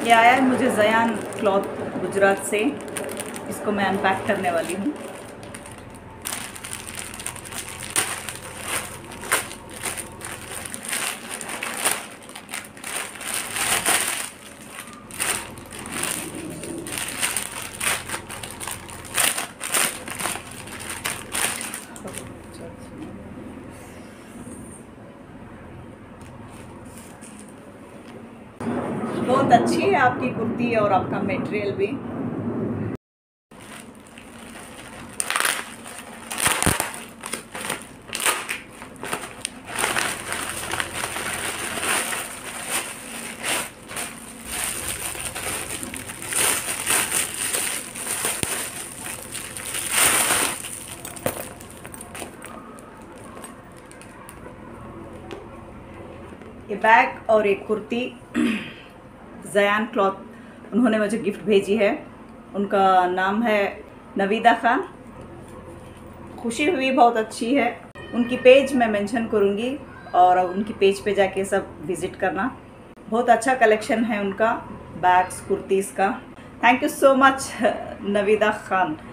ये आया है मुझे ज़यान क्लॉथ गुजरात से। इसको मैं अनपैक करने वाली हूँ। बहुत अच्छी है आपकी कुर्ती और आपका मटेरियल भी। ये बैग और एक कुर्ती ज़यान क्लॉथ उन्होंने मुझे गिफ्ट भेजी है। उनका नाम है नवीदा खान। खुशी हुई, बहुत अच्छी है। उनकी पेज मैं मेंशन करूँगी और उनकी पेज पे जाके सब विज़िट करना। बहुत अच्छा कलेक्शन है उनका बैग्स कुर्तीज़ का। Thank you so much Naveeda Khan.